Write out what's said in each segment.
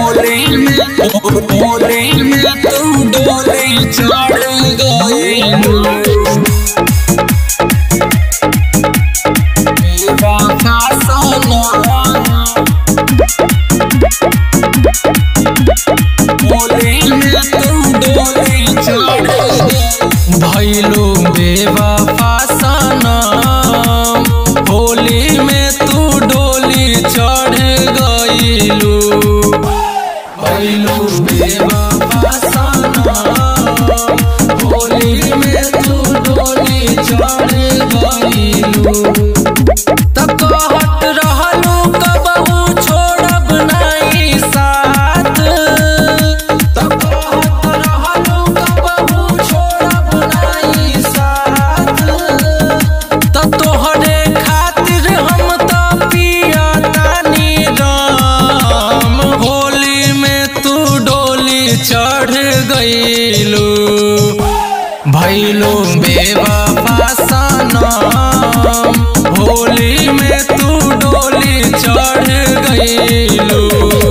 चढ़ गइलू बेवफा सनम होली में तू डोली चढ़ भइलू बेवफा सनम होली में तू डोली चढ़ गइलू भइलू बेवफा सनम होली में तू डोली चढ़ गइलू त कहत रहलू कबहू छोड़ब नहीं साथ त कहत रहलू कबहू छोड़ब नहीं साथ त तोहरे खातिर हम त पियतानी राम होली में तू डोली चढ़ गइलू भइलू बेवफा सनम होली में तू डोली चढ़ गइलू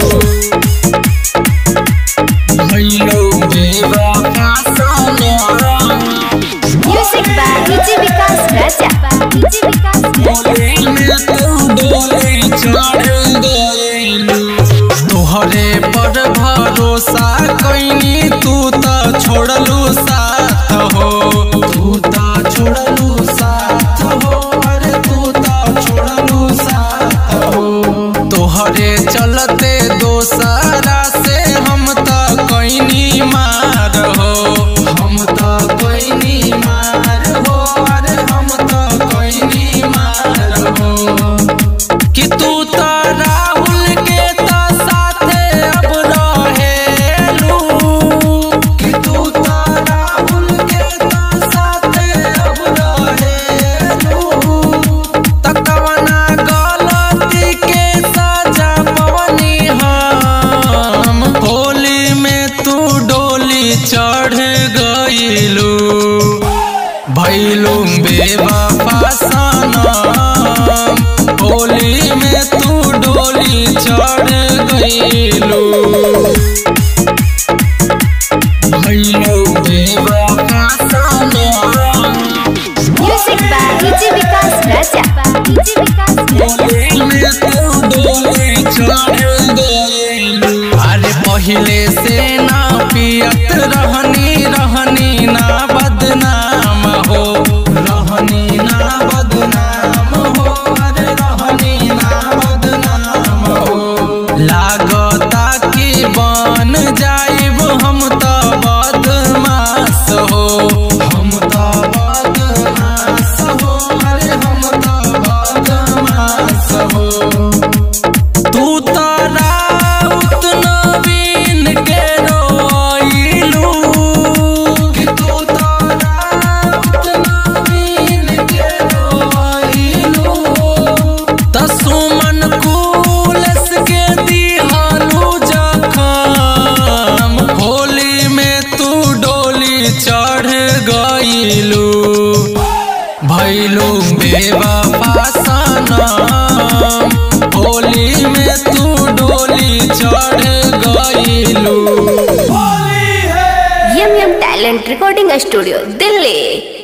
भइलू बेवफा सनम music by DJ Vikas Raja Holi में तू डोली चढ़ गइलू तोहरे पर भरोसा कइनी तू त छोड़लू साथ हो तू त छोड़लू साथ हो अरे तू त छोड़लू साथ हो तोहरे चलते दोसरा से हम त कइनी मार हो हम त कइनी मार हो अरे हम त कइनी मार हो कि तू त राहुल के त साथे अब रहेलू कि तू त राहुल के त साथे अब रहेलू त कवना गलती के सजा पवनी हम होली में तू डोली चढ़ गइलू भइलू बेवफा सनम होली में तू डोली चढ़ गइलू भइलू बेवफा सनम music by DJ Vikas Raja Holi में तू डोली चढ़ गइलू अरे पहिले से ना पियत रहनी ना बदनाम हो रहनी ना बदनाम हो अरे रहनी ना बदनाम हो लागता कि बन जाइब हम त बदमाश हो हम त बदमाश हो अरे हम त बदमाश हो तू त राउत नवीन के रोइलू कि तू त राउत नवीन के रोइलू त सुमन कुलस के दिहालू जखम होली में तू डोली चढ़ गइलू भइलू बेवफा सनम होली में तू डोली चढ़ गइलू M talent recording studio Delhi.